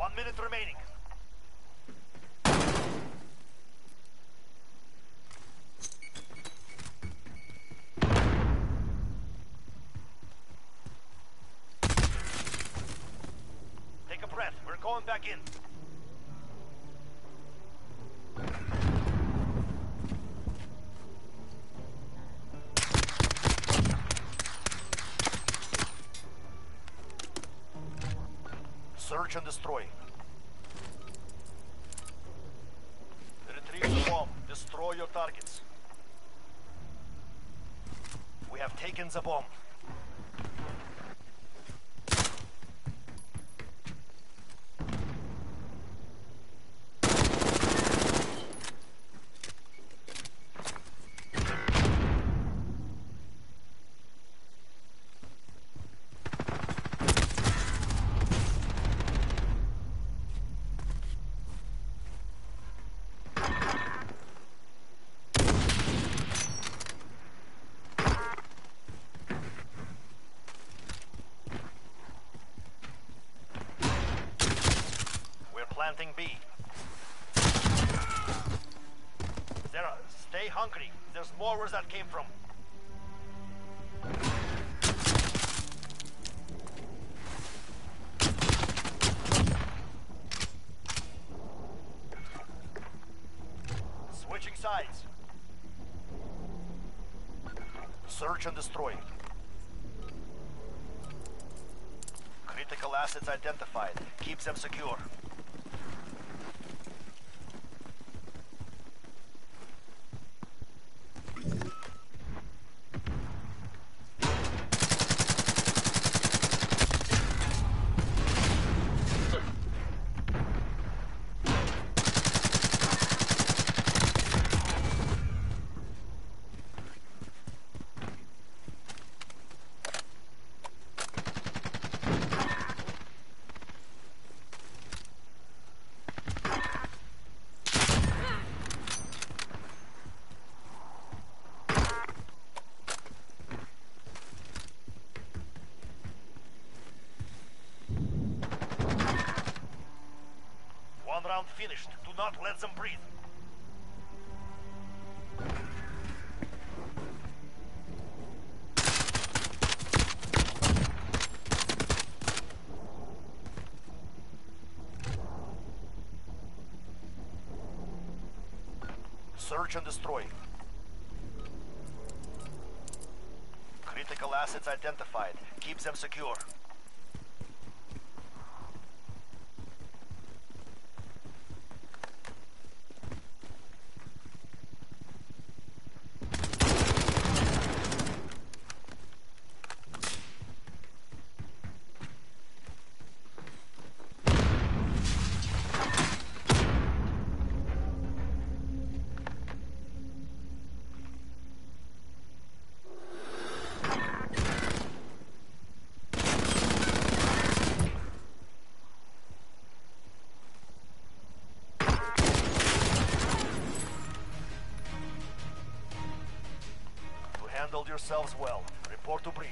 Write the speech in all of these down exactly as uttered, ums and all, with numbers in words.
One minute remaining. Take a breath. We're going back in. Search and destroy. Retrieve the bomb. Destroy your targets. We have taken the bomb. Planting B. Zera, stay hungry. There's more where that came from. Switching sides. Search and destroy. Critical assets identified. Keep them secure. Round finished. Do not let them breathe. Search and destroy. Critical assets identified. Keep them secure. Handled yourselves well. Report to brief.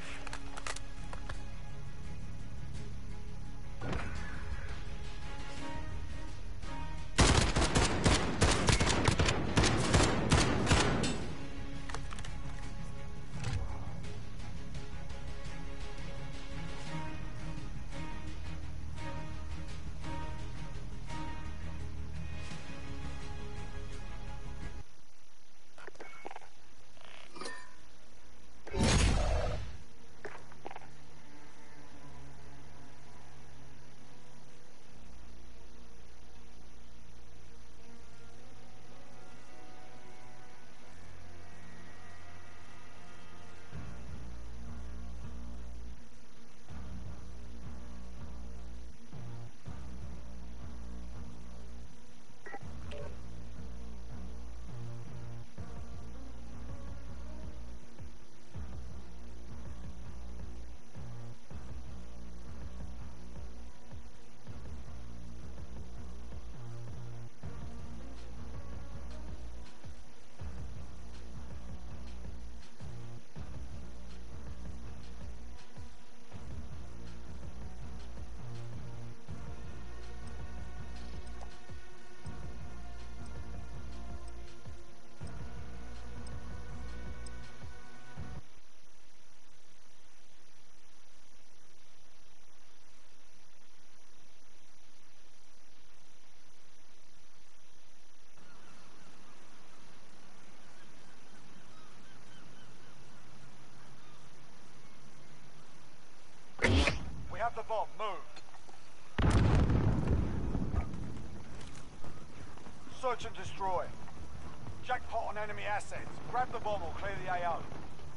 Search and destroy. Jackpot on enemy assets. Grab the bomb or clear the A O.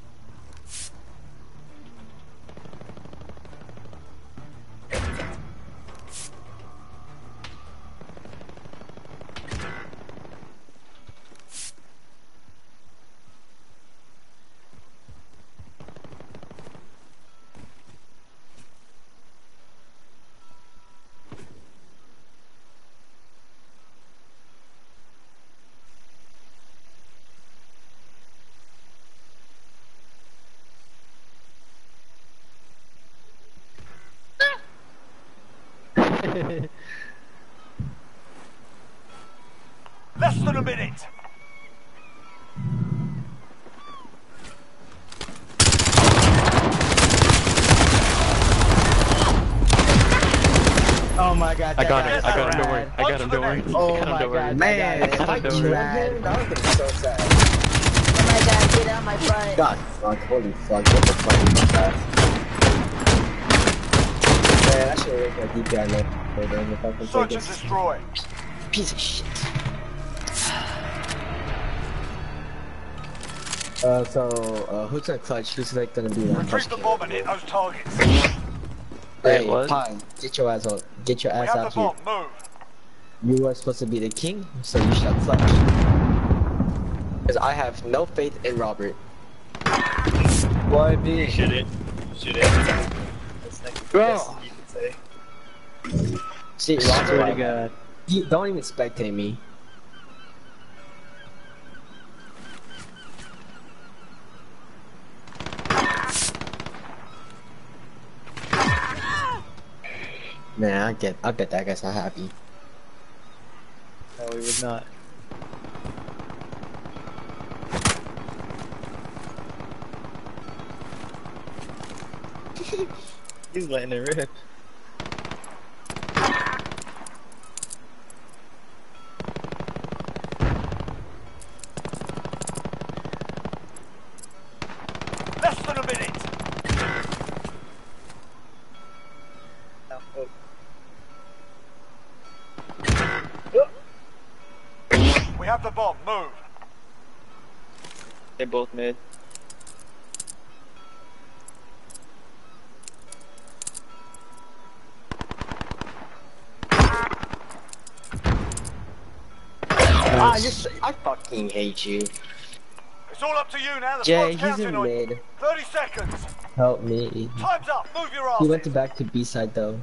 Less than a minute. Oh my god. I got that him, guy I got is him, don't so worry. rad. I got him, don't worry. Oh I got him, my don't worry. god, Man, that if guy I is don't so worry. tried him, that would be so sad. Oh my god, get out my butt. God fuck, holy fuck, what the fuck is that? Man, I should have like D P I low. Hold on, if I can Search take and this destroy. piece of shit. Uh, so, uh, who's that clutch? Who's like gonna be that Retrieve clutch the kid? bomb and hit those targets. Hey, what? Pine, get your ass out. Get your We ass have the out here. bomb. Move. You are supposed to be the king, so you shall clutch. Because I have no faith in Robert. Why me? Should it? Should it? That's like the Bro. best you can say. See, Swear to Robert, god. you don't even spectate me. Man, I get, I get that guy's not happy. No, we would not. He's letting it rip. Less than a minute. We have the bomb. Move. They both mid. Ah, just, I fucking hate you. It's all up to you now. The Jay, squad's he's counting in on you. mid. thirty seconds. Help me. Time's up. Move your ass. He went to back to B side though.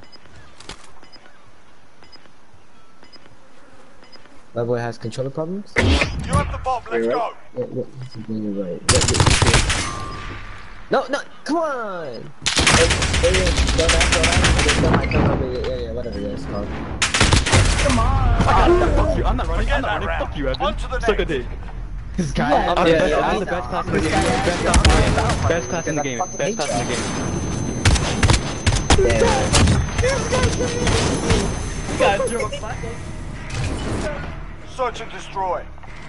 My boy has controller problems? You have the bomb. Let's You're go. right. Yeah, yeah, he's completely right. Yeah, yeah, yeah. No, no, come on! Hey, hey, yeah, go back, go back. Go back, go back. Yeah, yeah, whatever that's called. Ah, fuck you, I'm not running, Forget I'm not that running, round. fuck you, Evan. On to the Suck a next. dick. This guy. Yeah, I'm, yeah, the best, yeah, I'm I the know. best class in the This game, guy best actually class in the knows game, how best to class in the fucking game, fucking best hate class in the you. game. Damn. Search and destroy.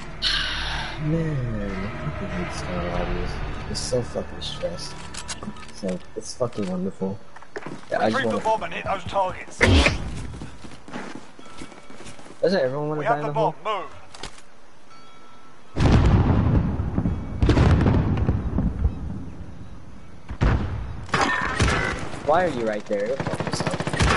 Man, I fucking hate Star Audios. It's so fucking stressed. So, it's fucking wonderful. Yeah, I just Retrieve the wanna... bomb and hit those targets. Doesn't everyone want We to die have in the the hole? bomb. Move. Why are you right there? Go fuck yourself.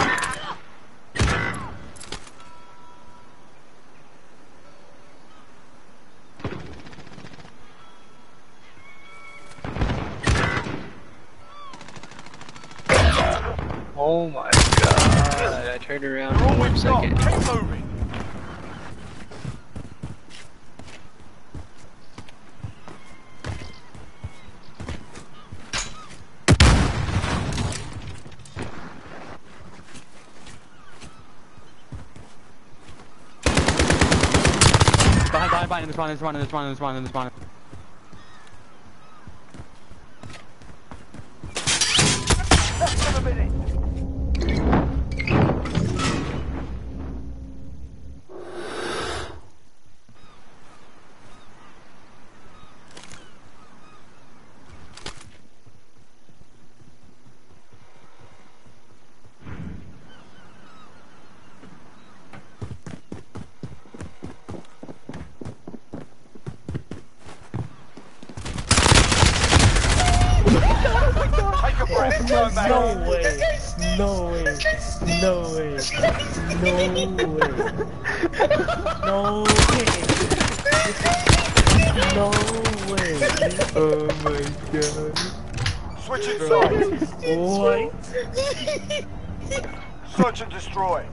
Oh my god, I turned around You're all for one we've got. second. Keep moving. Behind, behind, behind, in the spawn, in the spawn, in the spawn, in the spawn, in the spawn. Less than a minute. base. No way. No way. No way. No way. No way. No way. Oh my god. Switching sides. What? Search and destroy.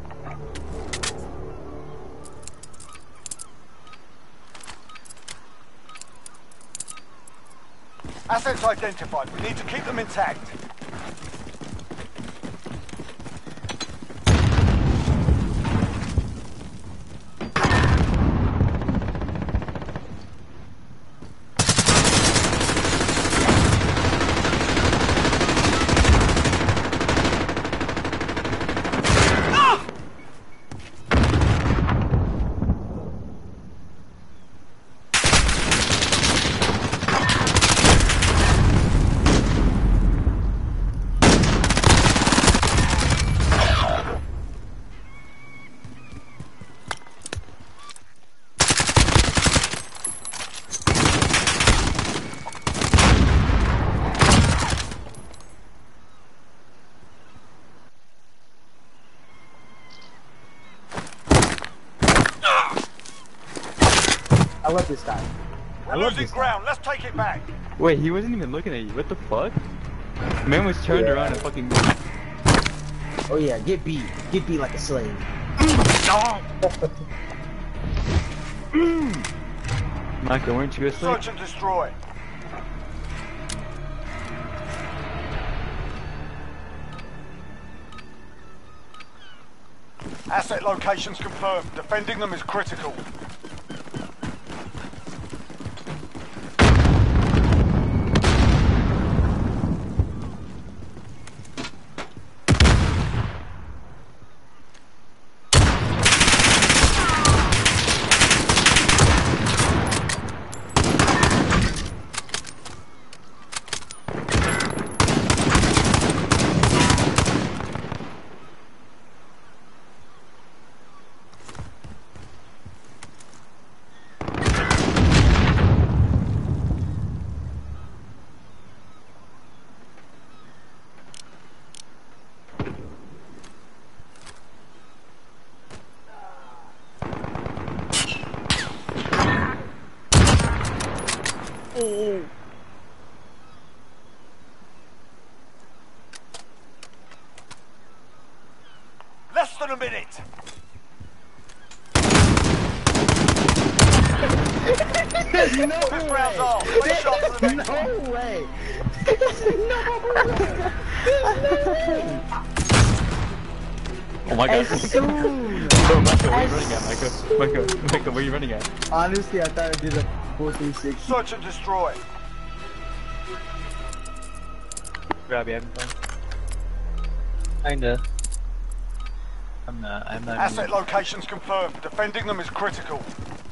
Assets identified. We need to keep them intact. I love this guy. We're losing ground. Let's take it back. Wait, he wasn't even looking at you. What the fuck? Man was turned Yeah. around and fucking. Oh yeah, get beat. Get beat like a slave. Michael, weren't you a slave? Search and destroy. Asset locations confirmed. Defending them is critical. Less than a minute. This round's off. Three shots for the next one. No way. Oh my god. As soon Bro, Michael, where are you running at, Michael? Michael, Michael, where are you running at? Honestly, I thought I did a full three sixty. Search and destroy. Grab you, having fun? Kinda. I'm not. I'm not. Asset locations confirmed. Defending them is critical.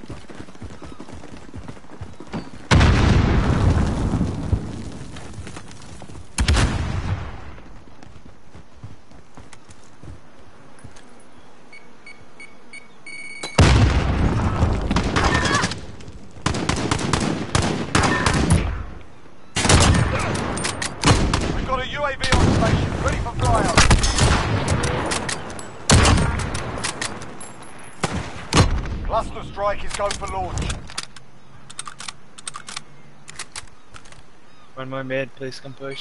We've got a U A V on station, ready for flyout. Cluster strike is go for launch. One more mid, please come push.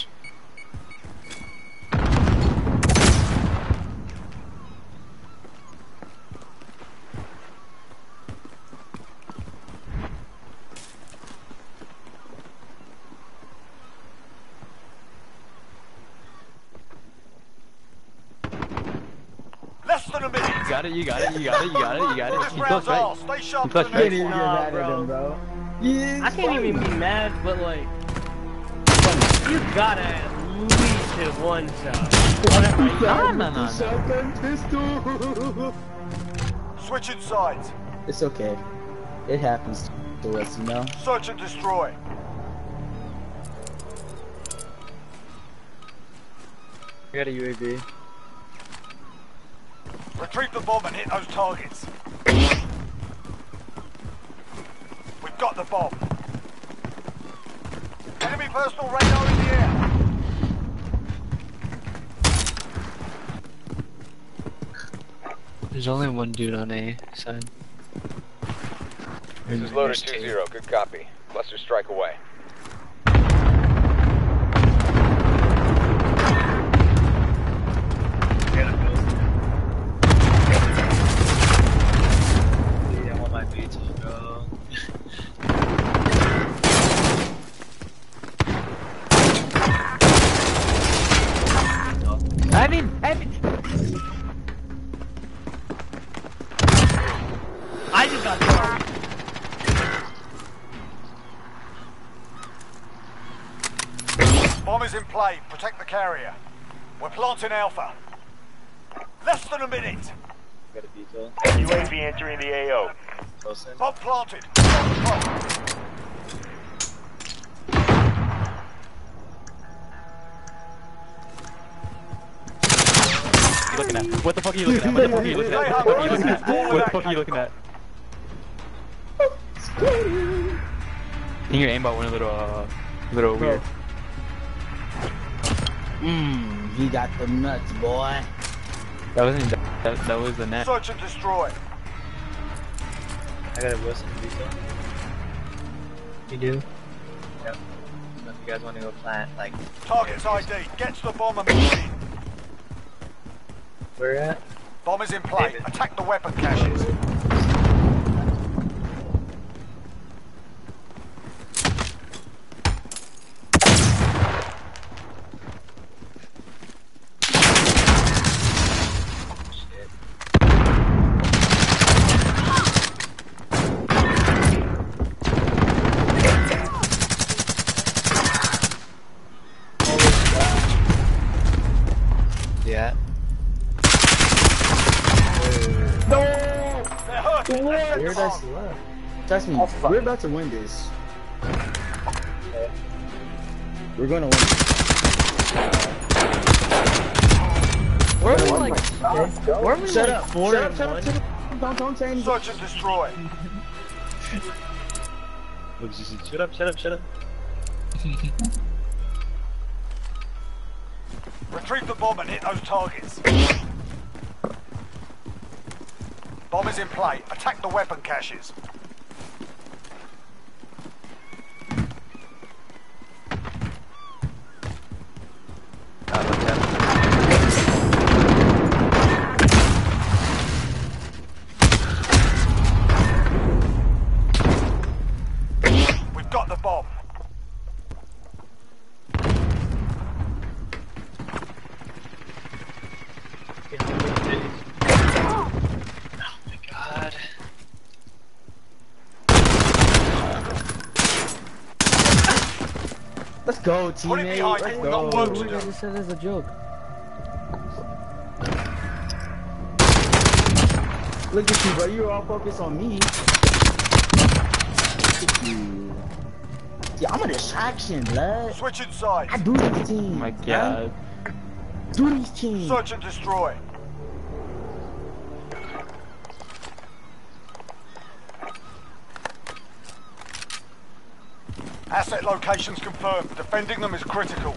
Less than a minute. You got it, you got it, you got it, you got it, you got it. This You round's close, all. right? Stay sharp You for close, the right? next Can't even one. get Nah, mad at bro. him, bro. I can't even be mad, but like, you gotta at least hit one shot. Whatever. No, no, no, no. Shotgun pistol. Switching sides. It's okay. It happens to us, you know. Search and destroy. We got a U A V. Retrieve the bomb and hit those targets. We've got the bomb. Enemy personal radar in the air. There's only one dude on A side. This is loader two zero. Good copy. Cluster strike away. Yeah, I want my B to go. I mean, I mean. I just got killed. Bomb is in play. Protect the carrier. We're planting Alpha. Less than a minute. Got a detail. U A V entering the A O. Close in. Bomb planted. On the clock. What are you looking at? What the fuck are you looking at? What the fuck are you looking at? What the fuck are you looking at? What the fuck are you looking at? I think your aimbot went a little, uh, little weird. Mmm, he got the nuts, boy. That wasn't that, that was the net. Search and destroy. I got a Wilson detail. You do? Yep. So if you guys want to go plant, like, Target's I D. Get to the bomb immediately. where at? Bomb is in play. David. Attack the weapon caches. Yeah. They're hurting. We're that's left. Trust me, we're about to win this. We're gonna win. Where are we like? Where are we Shut like up! four Shut up! and Shut one? up! Shut up! Don't don't say anything. Search and destroy. Look, she said, shut up, shut up, shut up. Retrieve the bomb and hit those targets. Bomb is in play. Attack the weapon caches. Uh, Lieutenant. We've got the bomb. Oh my god. Let's go, Put it teammate. behind Let's you. We've got go. work to I do. just said as a joke. Look at you, bro. You're all focused on me. Look at you. Yeah, I'm a distraction, blood. Switch inside. I do these teams. Oh my man. god. Do these teams. Search and destroy. Asset locations confirmed. Defending them is critical.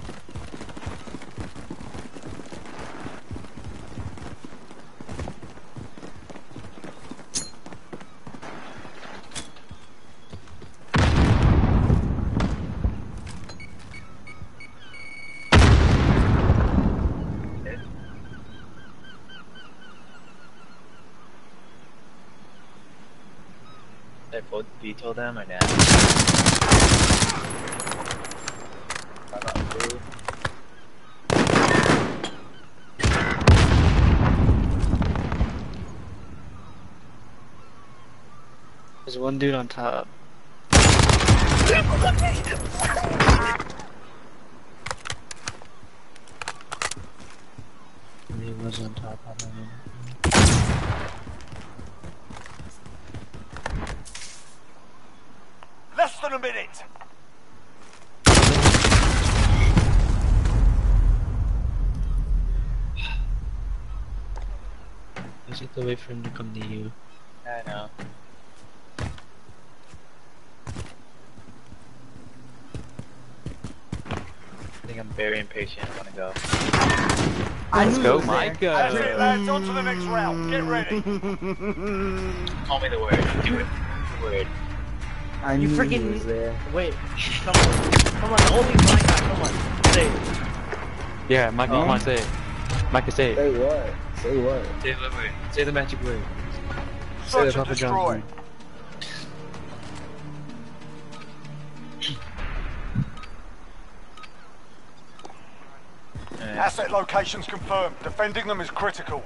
Did I both detail them or not? I'm not blue. There's one dude on top. He was on top. I don't know. Less than a minute. Is it the way for him to come to you? I know. I think I'm very impatient. I want to go. I Let's knew go, it was there. Micah. That's it, lads. On to the next round. Get ready. Call me the word. Do it. The word. I You knew freaking- he was there. Wait, come on, come on, only my guy, come on, say it. Yeah, Micah, come on, say it. Micah, say it. Say what? Say what? Say the word. Say the magic word. Say Search the and Papa destroy. John's. Alright. Asset locations confirmed. Defending them is critical.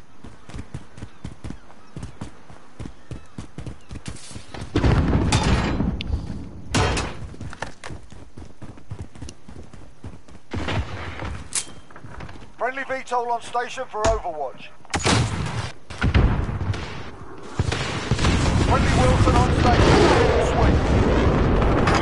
Friendly V TOL on station for Overwatch. Friendly Wilson on station. Sweet.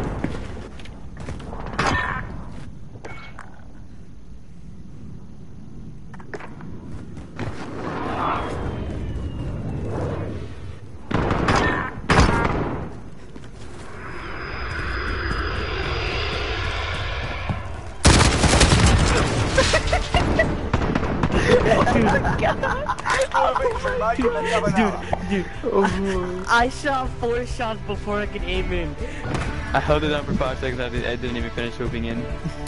Score victory, mate. Let's have another. Dude, I shot four shots before I could aim in. I held it down for five seconds. I didn't, I didn't even finish swooping in.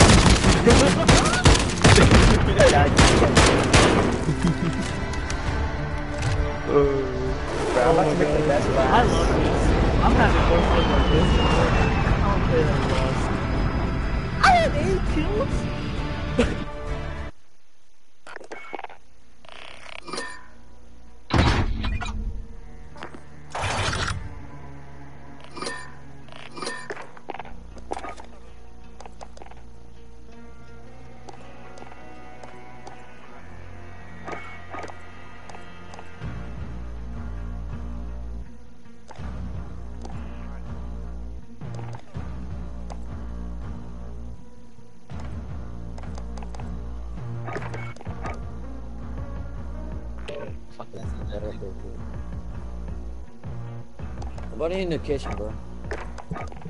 Bro, I'm about to make the best I last. love this. I'm having more fun like this. I don't play that lost. I have eight kills. Fuck That's not okay, dude. Somebody in the kitchen, bro.